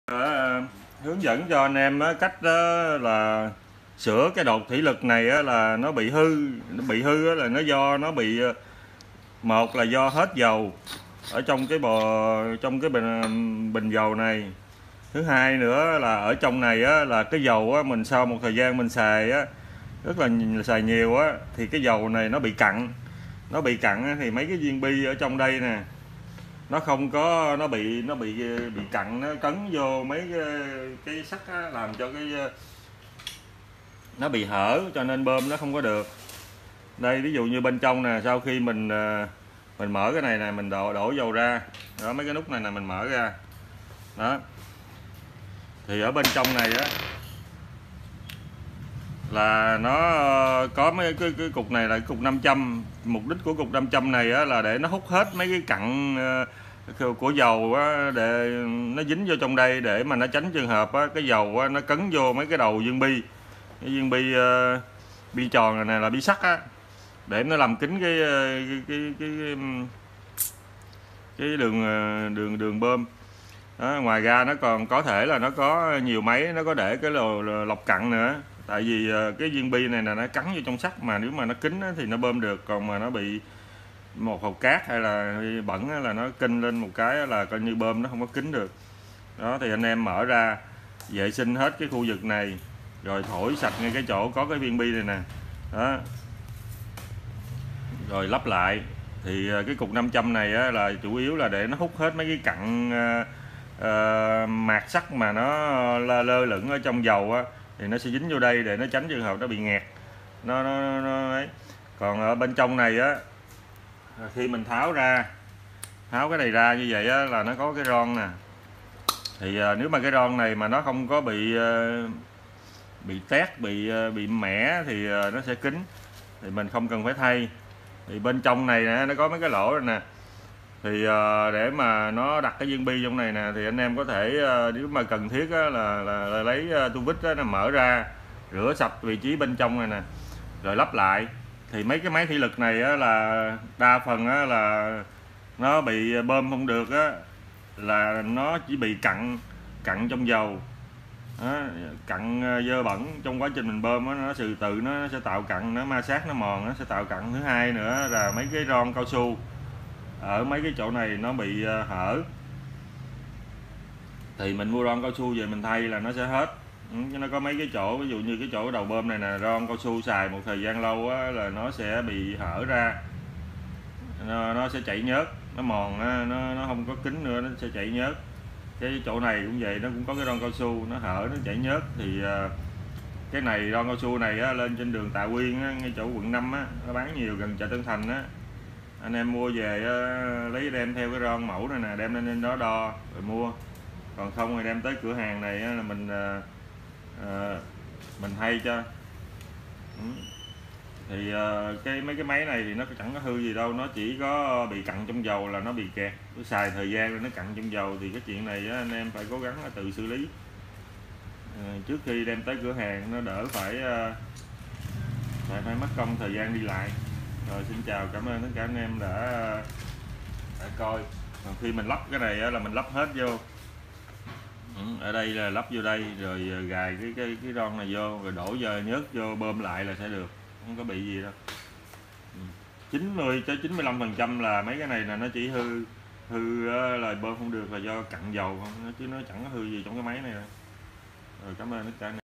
Hướng dẫn cho anh em cách là sửa cái đột thủy lực này là nó bị hư là do nó bị, một là do hết dầu ở trong cái bình dầu này. Thứ hai nữa là ở trong này là cái dầu mình sau một thời gian mình xài rất là xài nhiều thì cái dầu này nó bị cặn thì mấy cái viên bi ở trong đây nè nó không có, nó bị cặn, nó cấn vô mấy cái sắt làm cho cái nó bị hở, cho nên bơm nó không có được. Đây ví dụ như bên trong nè, sau khi mình mở cái này nè, mình đổ dầu ra đó, mấy cái nút này nè mình mở ra đó, thì ở bên trong này là nó có mấy cái cục này là cái cục 500. Mục đích của cục 500 này là để nó hút hết mấy cái cặn của dầu để nó dính vô trong đây, để mà nó tránh trường hợp cái dầu nó cấn vô mấy cái đầu viên bi, cái viên bi tròn này nè là bi sắt để nó làm kín cái đường bơm đó. Ngoài ra nó còn có thể là nó có nhiều máy nó có để cái lọc cặn nữa, tại vì cái viên bi này là nó cắn vô trong sắt, mà nếu mà nó kín thì nó bơm được, còn mà nó bị một hột cát hay là bẩn là nó kinh lên một cái là coi như bơm nó không có kín được đó. Thì anh em mở ra vệ sinh hết cái khu vực này, rồi thổi sạch ngay cái chỗ có cái viên bi này nè đó, rồi lắp lại. Thì cái cục 500 này là chủ yếu là để nó hút hết mấy cái cặn mạt sắt mà nó lơ lửng ở trong dầu thì nó sẽ dính vô đây để nó tránh trường hợp nó bị nghẹt nó ấy. Còn ở bên trong này khi mình tháo cái này ra như vậy là nó có cái ron nè, thì nếu mà cái ron này mà nó không có bị tét, bị mẻ thì nó sẽ kín, thì mình không cần phải thay. Thì bên trong này nè nó có mấy cái lỗ rồi nè, thì để mà nó đặt cái viên bi trong này nè, thì anh em có thể nếu mà cần thiết là lấy tua vít nó mở ra, rửa sạch vị trí bên trong này nè, rồi lắp lại. Thì mấy cái máy thủy lực này là đa phần là nó bị bơm không được là nó chỉ bị cặn trong dầu đó, cặn dơ bẩn trong quá trình mình bơm nó tự nó sẽ tạo cặn, nó ma sát nó mòn, nó sẽ tạo cặn. Thứ hai nữa là mấy cái ron cao su ở mấy cái chỗ này nó bị hở, thì mình mua ron cao su về mình thay là nó sẽ hết. Nó có mấy cái chỗ, ví dụ như cái chỗ đầu bơm này nè, ron cao su xài một thời gian lâu là nó sẽ bị hở ra, nó sẽ chảy nhớt, nó mòn, nó không có kín nữa, nó sẽ chảy nhớt. Cái chỗ này cũng vậy, nó cũng có cái ron cao su nó hở, nó chảy nhớt. Thì cái này ron cao su này lên trên đường Tạ Quyên ngay chỗ quận 5 nó bán nhiều, gần chợ Tân Thành anh em mua về lấy đem theo cái ron mẫu này nè, đem lên đó đo rồi mua. Còn không thì đem tới cửa hàng này là mình thay cho. Thì mấy cái máy này thì nó chẳng có hư gì đâu, nó chỉ có bị cặn trong dầu là nó bị kẹt, cứ xài thời gian rồi nó cặn trong dầu. Thì cái chuyện này anh em phải cố gắng tự xử lý trước khi đem tới cửa hàng, nó đỡ phải mất công thời gian đi lại. Rồi xin chào, cảm ơn tất cả anh em đã coi. Còn khi mình lắp cái này là mình lắp hết vô, ở đây là lắp vô đây, rồi gài cái ron này vô, rồi đổ giờ nhớt vô bơm lại là sẽ được, không có bị gì đâu. 90-95% là mấy cái này là nó chỉ hư là bơm không được là do cặn dầu không, chứ nó chẳng có hư gì trong cái máy này đâu. Rồi cảm ơn tất cả anh em.